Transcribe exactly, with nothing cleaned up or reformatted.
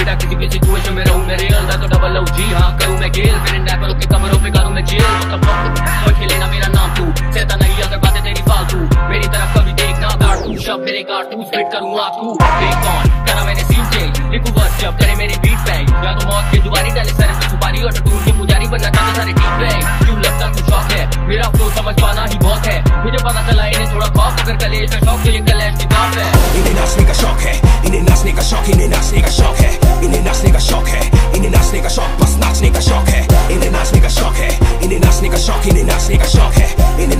बेटा किसी भी सिचुएशन में रहूं मैं रियल, मैं तो डबल ओ जी हाँ करूं मैं गेल, फिर इन रैपरों के कमरों पे करूं मैं जेल। और खेले ना मेरा नाम तू, सहता नहीं अगर बातें तेरी फालतू, मेरी तरफ कभी देखना कार्टून शब्द मेरे कारतूस फिट करूं आंखू। देख कौन करा मैंने सीन चेंज, लिखूं वर्स जब करे मेरे बीट बैंग, या तो मौत की दुआरी डाले सर पे सुपारी और टूट के पुजारी बनना चाहते सारे टीम बैंग। क्यों लगता तू शौक है मेरा फ्लो समझ पाना ही बहुत है, मुझे पता चला इन्हें थोड़ा खौफ अगर कलेश का शौक तो ये कलेश की बात है। इन्हें नाचने का शौक है, इन्हें नाचने का शौक, इन्हें नाचने का शौक है, इन्हें नाचने का शौक है, इन्हें नाचने का शौक, बस नाचने का शौक है, इन्हें नाचने का शौक है, इन्हें नाचने का शौक, इन्हें नाचने का शौक है, इन्हें